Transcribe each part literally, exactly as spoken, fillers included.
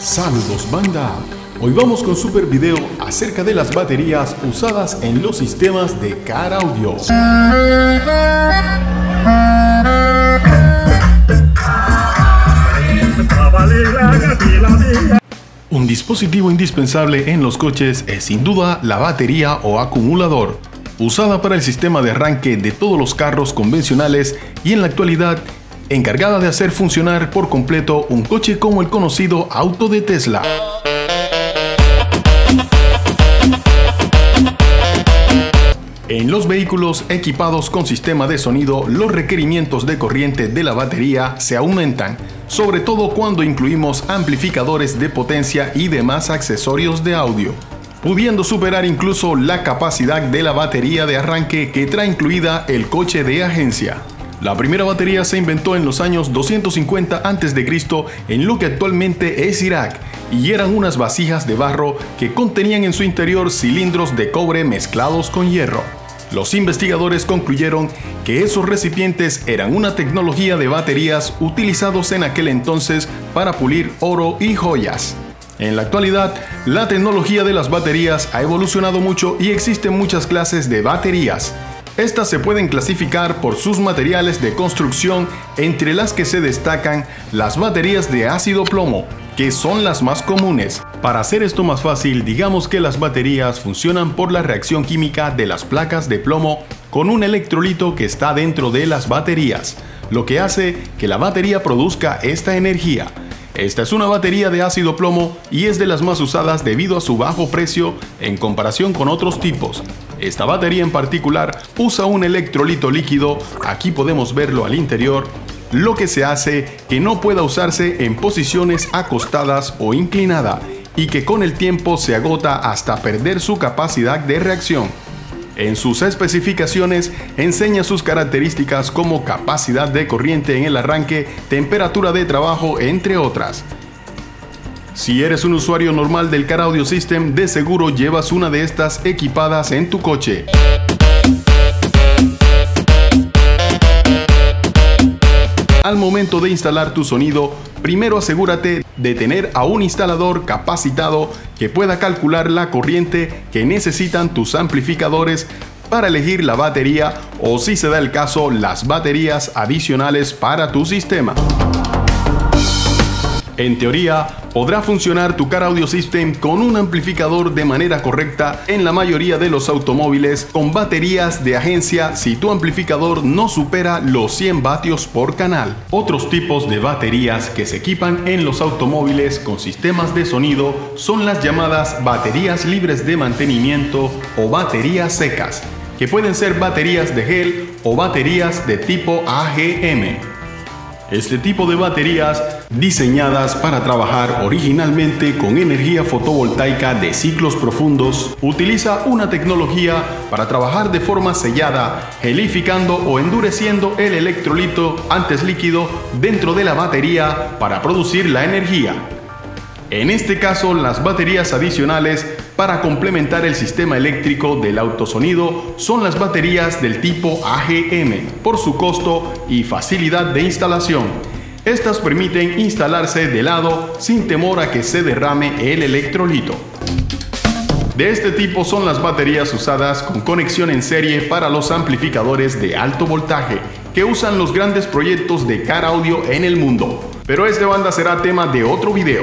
Saludos banda, hoy vamos con super video acerca de las baterías usadas en los sistemas de car audio. Un dispositivo indispensable en los coches es sin duda la batería o acumulador, usada para el sistema de arranque de todos los carros convencionales y en la actualidad encargada de hacer funcionar por completo un coche como el conocido auto de Tesla. En los vehículos equipados con sistema de sonido, los requerimientos de corriente de la batería se aumentan, sobre todo cuando incluimos amplificadores de potencia y demás accesorios de audio, pudiendo superar incluso la capacidad de la batería de arranque que trae incluida el coche de agencia. La primera batería se inventó en los años doscientos cincuenta antes de Cristo en lo que actualmente es Irak, y eran unas vasijas de barro que contenían en su interior cilindros de cobre mezclados con hierro. Los investigadores concluyeron que esos recipientes eran una tecnología de baterías utilizados en aquel entonces para pulir oro y joyas. En la actualidad, la tecnología de las baterías ha evolucionado mucho y existen muchas clases de baterías. Estas se pueden clasificar por sus materiales de construcción, entre las que se destacan las baterías de ácido plomo, que son las más comunes. Para hacer esto más fácil, digamos que las baterías funcionan por la reacción química de las placas de plomo con un electrolito que está dentro de las baterías, lo que hace que la batería produzca esta energía. Esta es una batería de ácido plomo y es de las más usadas debido a su bajo precio en comparación con otros tipos. Esta batería en particular usa un electrolito líquido, aquí podemos verlo al interior, lo que se hace que no pueda usarse en posiciones acostadas o inclinada y que con el tiempo se agota hasta perder su capacidad de reacción. En sus especificaciones enseña sus características como capacidad de corriente en el arranque, temperatura de trabajo, entre otras. Si eres un usuario normal del Car Audio System, de seguro llevas una de estas equipadas en tu coche. Al momento de instalar tu sonido, primero asegúrate de tener a un instalador capacitado que pueda calcular la corriente que necesitan tus amplificadores para elegir la batería o, si se da el caso, las baterías adicionales para tu sistema. En teoría, podrá funcionar tu Car Audio System con un amplificador de manera correcta en la mayoría de los automóviles con baterías de agencia si tu amplificador no supera los cien vatios por canal. Otros tipos de baterías que se equipan en los automóviles con sistemas de sonido son las llamadas baterías libres de mantenimiento o baterías secas, que pueden ser baterías de gel o baterías de tipo A G M. Este tipo de baterías, diseñadas para trabajar originalmente con energía fotovoltaica de ciclos profundos, utiliza una tecnología para trabajar de forma sellada, gelificando o endureciendo el electrolito antes líquido dentro de la batería para producir la energía. En este caso, las baterías adicionales para complementar el sistema eléctrico del autosonido son las baterías del tipo A G M, por su costo y facilidad de instalación. Estas permiten instalarse de lado sin temor a que se derrame el electrolito. De este tipo son las baterías usadas con conexión en serie para los amplificadores de alto voltaje que usan los grandes proyectos de car audio en el mundo. Pero este banda será tema de otro video.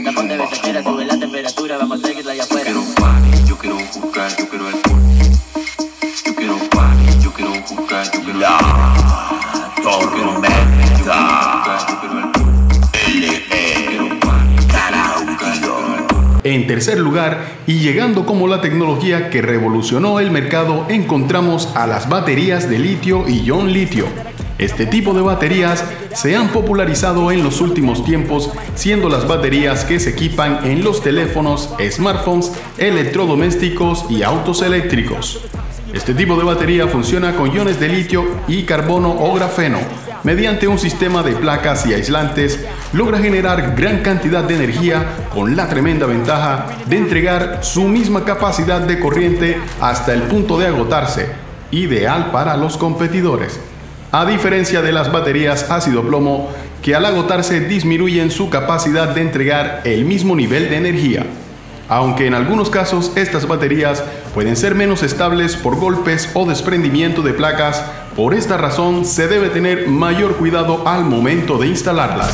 En tercer lugar, y llegando como la tecnología que revolucionó el mercado, encontramos a las baterías de litio y ion litio. Este tipo de baterías se han popularizado en los últimos tiempos, siendo las baterías que se equipan en los teléfonos, smartphones, electrodomésticos y autos eléctricos. Este tipo de batería funciona con iones de litio y carbono o grafeno. Mediante un sistema de placas y aislantes, logra generar gran cantidad de energía con la tremenda ventaja de entregar su misma capacidad de corriente hasta el punto de agotarse, ideal para los competidores. A diferencia de las baterías ácido plomo, que al agotarse disminuyen su capacidad de entregar el mismo nivel de energía. Aunque en algunos casos estas baterías pueden ser menos estables por golpes o desprendimiento de placas, por esta razón se debe tener mayor cuidado al momento de instalarlas.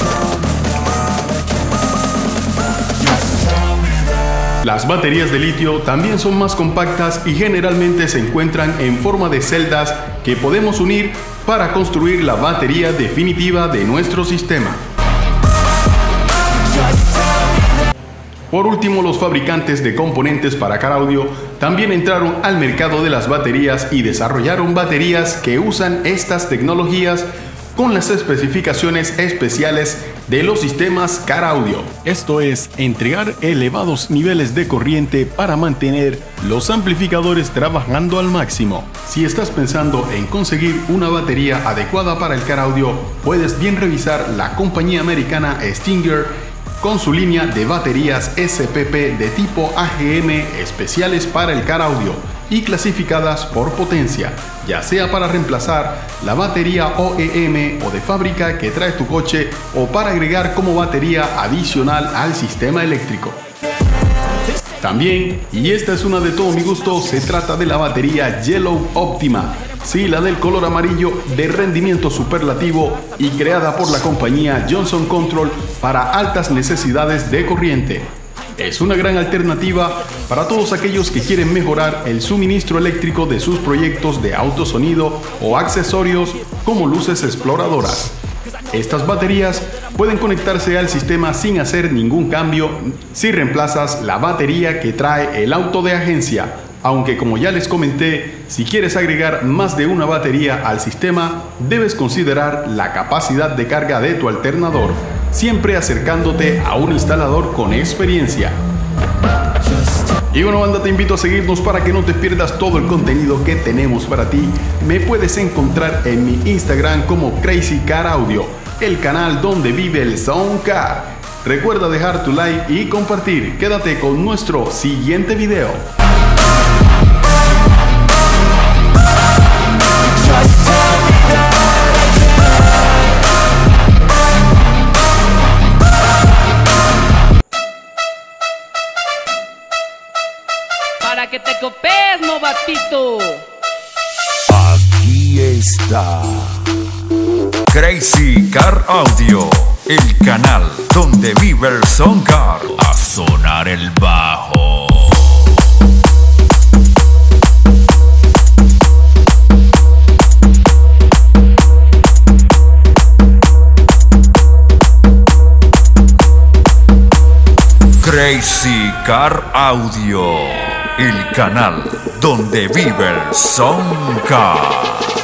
Las baterías de litio también son más compactas y generalmente se encuentran en forma de celdas que podemos unir para construir la batería definitiva de nuestro sistema. Por último, los fabricantes de componentes para car audio también entraron al mercado de las baterías y desarrollaron baterías que usan estas tecnologías con las especificaciones especiales de los sistemas car audio. Esto es, entregar elevados niveles de corriente para mantener los amplificadores trabajando al máximo. Si estás pensando en conseguir una batería adecuada para el car audio, puedes bien revisar la compañía americana Stinger con su línea de baterías S P P de tipo A G M especiales para el car audio y clasificadas por potencia, ya sea para reemplazar la batería O E M o de fábrica que trae tu coche o para agregar como batería adicional al sistema eléctrico. También, y esta es una de todo mi gusto, se trata de la batería Yellow Optima. Sí, la del color amarillo de rendimiento superlativo y creada por la compañía Johnson Control para altas necesidades de corriente. Es una gran alternativa para todos aquellos que quieren mejorar el suministro eléctrico de sus proyectos de autosonido o accesorios como luces exploradoras. Estas baterías pueden conectarse al sistema sin hacer ningún cambio si reemplazas la batería que trae el auto de agencia. Aunque como ya les comenté, si quieres agregar más de una batería al sistema, debes considerar la capacidad de carga de tu alternador, siempre acercándote a un instalador con experiencia. Y bueno, banda, te invito a seguirnos para que no te pierdas todo el contenido que tenemos para ti. Me puedes encontrar en mi Instagram como Crazy Car Audio, el canal donde vive el Sound Car. Recuerda dejar tu like y compartir. Quédate con nuestro siguiente video. Para que te copes, novatito. Aquí está Crazy Car Audio, el canal donde vive el Sound Car. A sonar el bajo. Crazy Car Audio, el canal donde vive el Sound Car.